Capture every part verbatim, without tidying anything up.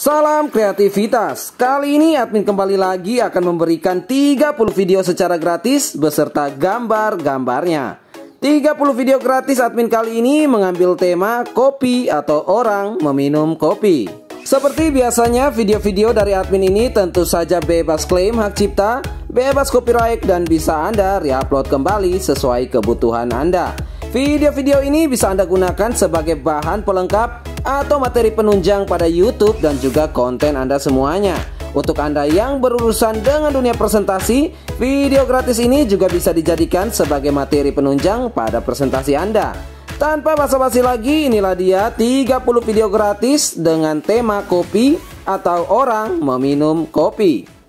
Salam kreativitas. Kali ini admin kembali lagi akan memberikan tiga puluh video secara gratis beserta gambar-gambarnya. tiga puluh video gratis admin kali ini mengambil tema kopi atau orang meminum kopi. Seperti biasanya video-video dari admin ini tentu saja bebas klaim hak cipta, bebas copyright, dan bisa Anda reupload kembali sesuai kebutuhan Anda. Video-video ini bisa Anda gunakan sebagai bahan pelengkap atau materi penunjang pada YouTube dan juga konten Anda semuanya. Untuk Anda yang berurusan dengan dunia presentasi, video gratis ini juga bisa dijadikan sebagai materi penunjang pada presentasi Anda. Tanpa basa-basi lagi, inilah dia tiga puluh video gratis dengan tema kopi atau orang meminum kopi.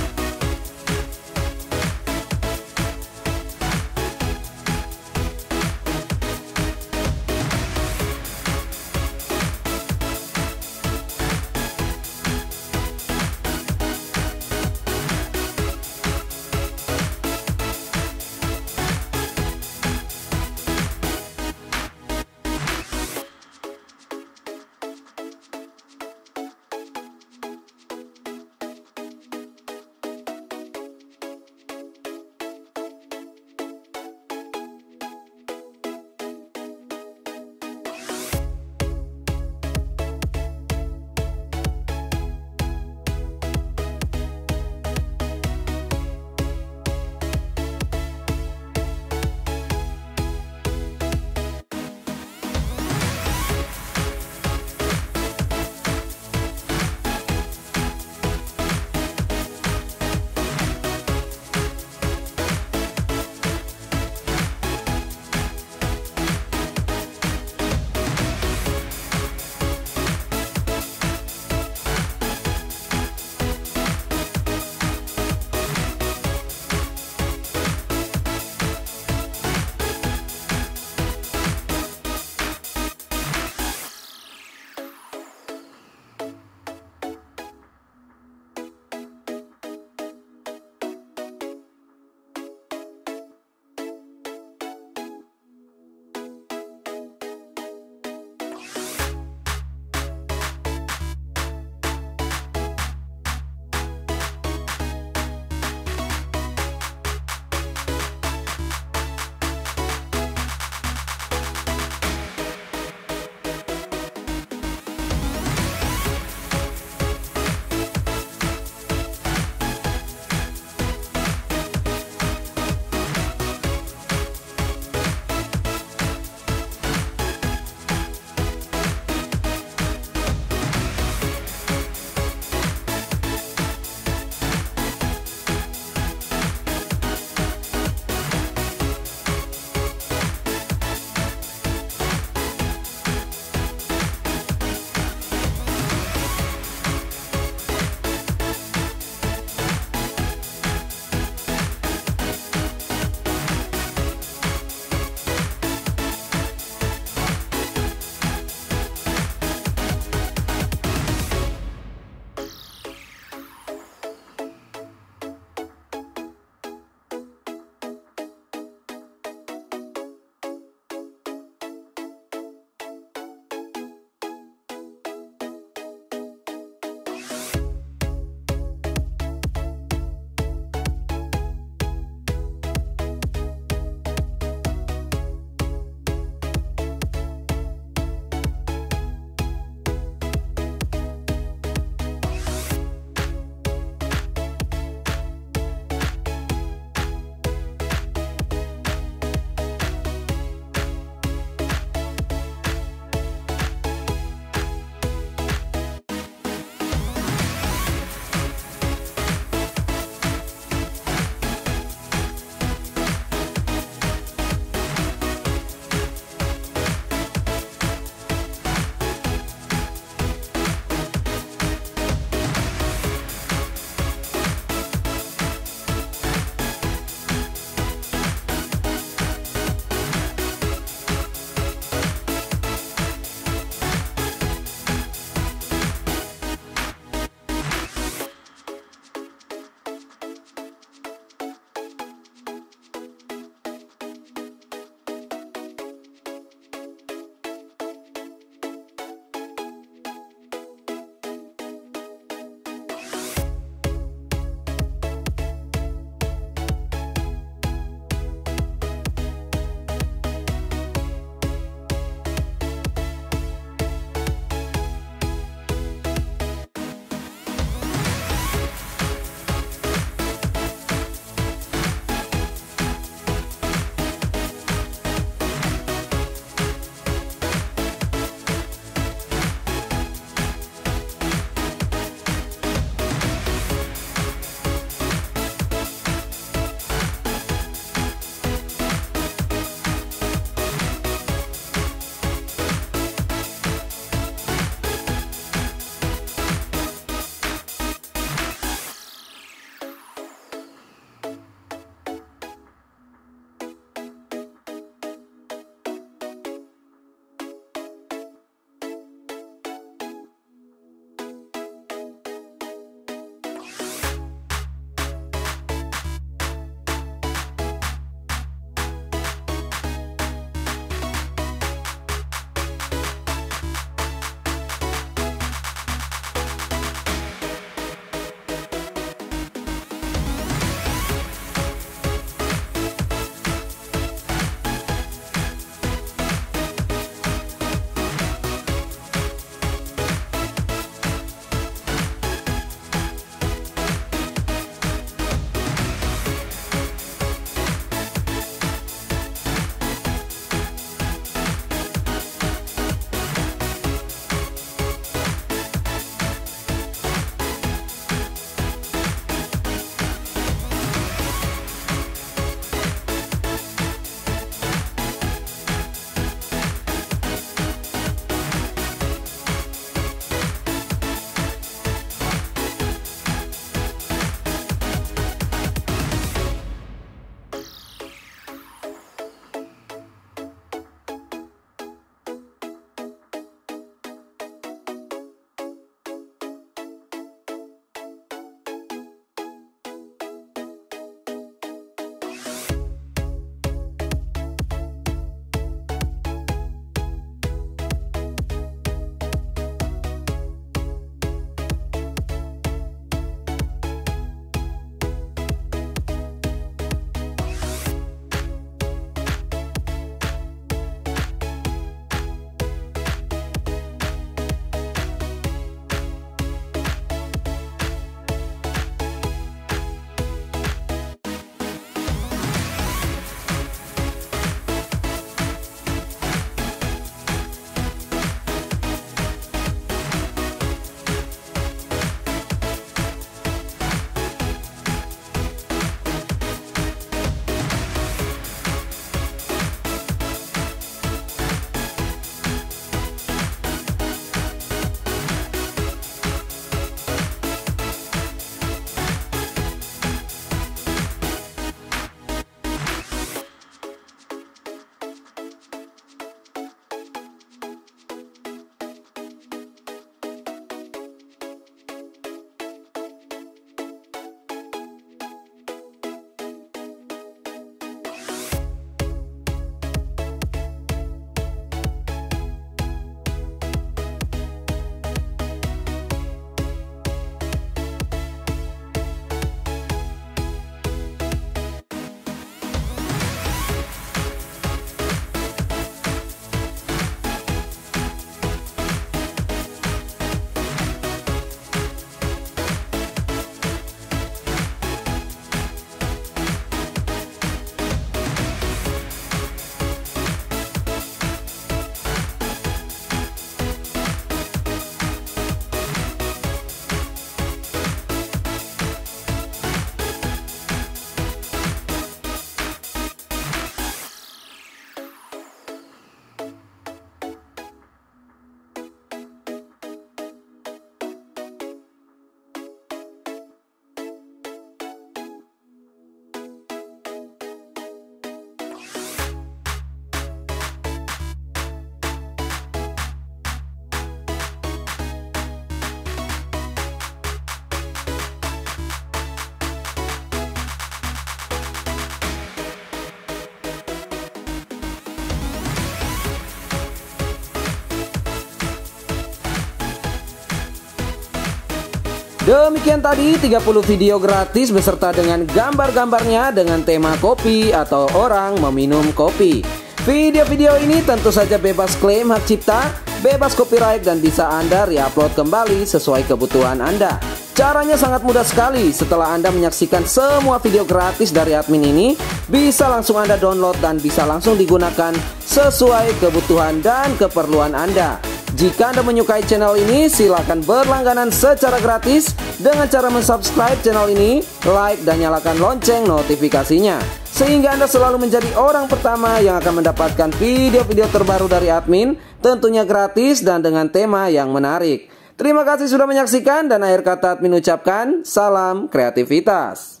Demikian tadi tiga puluh video gratis beserta dengan gambar-gambarnya dengan tema kopi atau orang meminum kopi. Video-video ini tentu saja bebas klaim hak cipta, bebas copyright dan bisa Anda re-upload kembali sesuai kebutuhan Anda. Caranya sangat mudah sekali. Setelah Anda menyaksikan semua video gratis dari admin ini, bisa langsung Anda download dan bisa langsung digunakan sesuai kebutuhan dan keperluan Anda. Jika Anda menyukai channel ini, silakan berlangganan secara gratis dengan cara mensubscribe channel ini, like dan nyalakan lonceng notifikasinya, sehingga Anda selalu menjadi orang pertama yang akan mendapatkan video-video terbaru dari admin, tentunya gratis dan dengan tema yang menarik. Terima kasih sudah menyaksikan dan akhir kata admin ucapkan salam kreativitas.